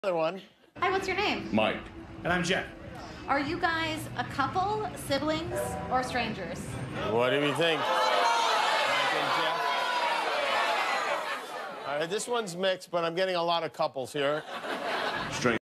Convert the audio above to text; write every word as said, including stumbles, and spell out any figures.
Another one. Hi, what's your name? Mike. And I'm Jeff. Are you guys a couple, siblings, or strangers? What do you think? All right, this one's mixed, but I'm getting a lot of couples here.